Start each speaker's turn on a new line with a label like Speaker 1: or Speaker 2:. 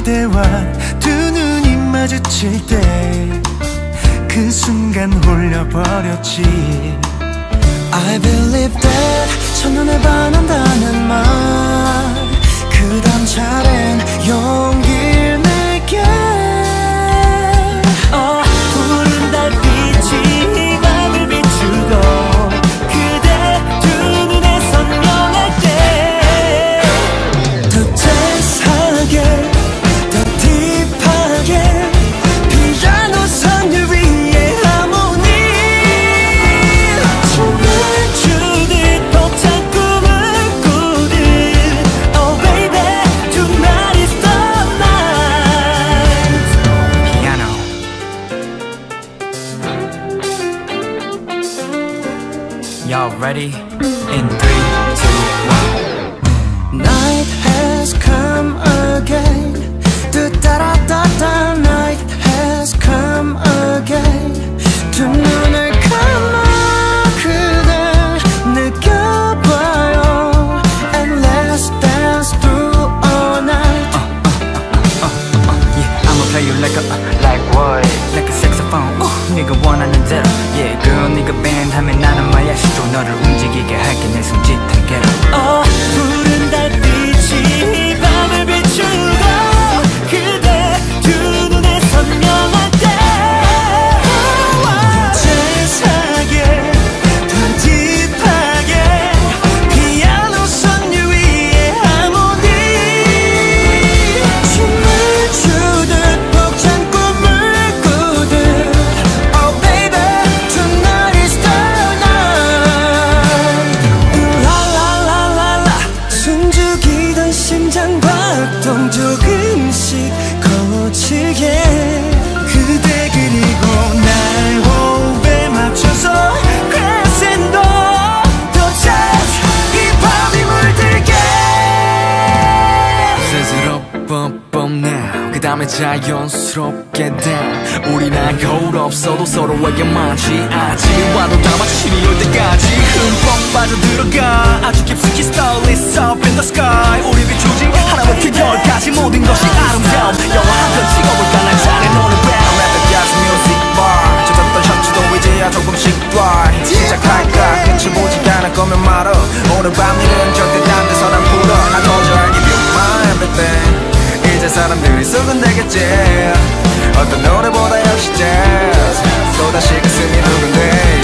Speaker 1: 그대와 두 눈이 마주칠 때 그 순간 홀려버렸지. I believe that 첫눈에 반한다는 말 그 다음 차례는 용기를 낼게. 푸른 달빛이 맘을 비추고 그대 두 눈에 선명할 때 더 재스하게 더 딥하게 피아노 선율 위에 하모니 춤을 추듯 벅찬 꿈을 꾸듯 Oh baby tonight is the night. Piano. Y'all ready? In 3, 2, 1. Night has come again. Da-da-da-da-da. Night has come again. 두 눈을 감아 그댈 느껴봐요. And let's dance through all night.
Speaker 2: Yeah, I'ma play you like what? Like a saxophone. 네가 원하는 대로. Yeah, girl, 네가 band 하면 나는 마야시도 너를 움직이게 할게 내 손짓한 개로.
Speaker 1: 푸른 달빛이 밤을 비추고 그대 두 눈에 선명할 때 더 재스하게 더 딥하게 피아노 선율 위에 하모니 춤을 추듯 벅찬 꿈을 꾸듯 Oh baby tonight is the night. 라라라라라 숨죽이던 심장 박동 조금씩 거칠게 그대 그리고 날 호흡에 맞춰서 crescendo 더 jazz 이 밤이 물들게.
Speaker 2: 스스로 뿜뿜 now 그 다음에 자연스럽게 down. 우리랑 거울 없어도 서로에게만 취하지. 와도 다 마침이 올 때까지 흠뻑 빠져들어가 아주 깊숙이 starless up in the sky. 우리 비추지 하나부터 열까지 모든 것이 아름다움. 영화 한 편 찍어볼까 난 잘해 노는 band Let the jazz music bar. 젖었던 셔츠도 이제야 조금씩 dry. 시작할까 끝을 보지 않을 거면 말어. 오늘 밤 일은 절대 딴 데서 난 풀어. I told you I'll give you my everything. 이제 사람들이 수근대겠지. 어떤 노래보다 역시 jazz. 또다시 가슴이 두근대.